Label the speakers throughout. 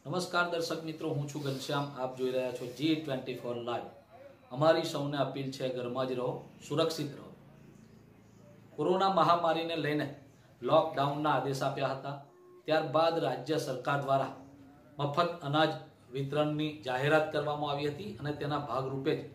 Speaker 1: નમસ્કાર દર્શક મિત્રો, હું છું ઘનશ્યામ. આપ જોઈ રહ્યા છો G24 લાઈવ. અમારી સૌને અપીલ છે, ઘરમાં જ રહો, સુરક્ષિત રહો. કોરોના મહામારીને લઈને લોકડાઉનના આદેશ આપ્યા હતા. ત્યારબાદ રાજ્ય સરકાર દ્વારા મફત અનાજ વિતરણની જાહેરાત કરવામાં આવી હતી અને તેના ભાગરૂપે જ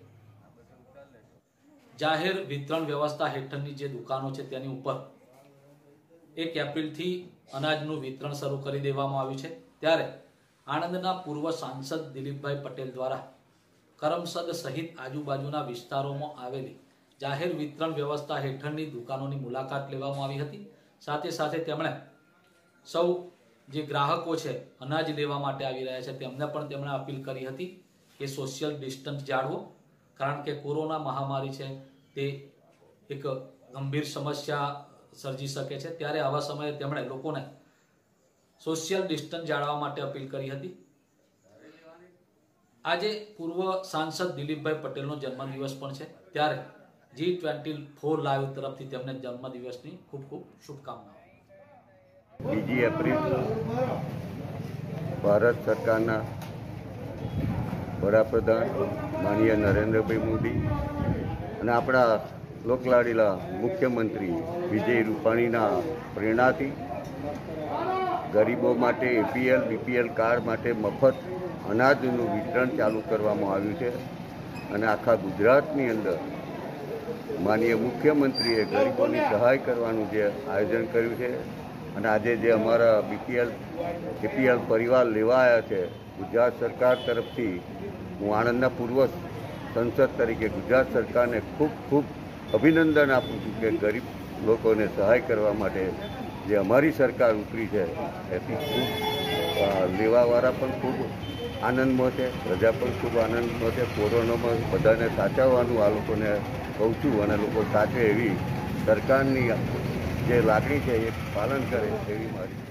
Speaker 1: જાહેર વિતરણ વ્યવસ્થા હેઠળની જે દુકાનો છે તેની ઉપર 1 એપ્રિલથી અનાજનું વિતરણ શરૂ કરી દેવામાં આવ્યું છે. ત્યારે આણંદના પૂર્વ સાંસદ દિલીપભાઈ પટેલ દ્વારા કરમસદ સહિત આજુબાજુના વિસ્તારોમાં આવેલી જાહેર વિતરણ વ્યવસ્થા હેઠળની દુકાનોની મુલાકાત લેવામાં આવી હતી. સાથે સાથે તેમણે સૌ જે ગ્રાહકો છે અનાજ લેવા માટે આવી રહ્યા છે તેમને પણ તેમણે અપીલ કરી હતી કે સોશિયલ ડિસ્ટન્સ જાળવો, કારણ કે કોરોના મહામારી છે તે એક ગંભીર સમસ્યા સર્જી શકે છે. ત્યારે આવા સમયે તેમણે લોકોને સોશિયલ ડિસ્ટન્સ જાળવવા માટે અપીલ કરી હતી. આજે પૂર્વ સાંસદ દિલીપભાઈ પટેલનો જન્મદિવસ પણ છે, ત્યારે G24 લાઈવ તરફથી તેમને જન્મદિવસની ખૂબ ખૂબ શુભકામનાઓ.
Speaker 2: 2 એપ્રિલ ભારત સરકારના વડાપ્રધાન માનનીય નરેન્દ્રભાઈ મોદી અને આપણા લોકલાડીલા મુખ્યમંત્રી વિજય રૂપાણીના પ્રેરણાથી ગરીબો માટે APL BPL કાર્ડ માટે મફત અનાજનું વિતરણ ચાલુ કરવામાં આવ્યું છે. અને આખા ગુજરાતની અંદર માનનીય મુખ્યમંત્રીએ ગરીબોની સહાય કરવાનું જે આયોજન કર્યું છે અને આજે જે અમારા BPL APL પરિવાર લેવા આવ્યા છે, ગુજરાત સરકાર તરફથી હું આણંદના પૂર્વ સંસદ તરીકે ગુજરાત સરકારને ખૂબ ખૂબ અભિનંદન આપું છું કે ગરીબ લોકોને સહાય કરવા માટે જે અમારી સરકાર ઉતરી છે એથી ખૂબ લેવાવાળા પણ ખૂબ આનંદમાં છે, પ્રજા પણ ખૂબ આનંદમાં છે. કોરોનામાં બધાને સાચવવાનું આ લોકોને કહું છું અને લોકો સાચે એવી સરકારની જે લાગણી છે એ પાલન કરે એવી મારી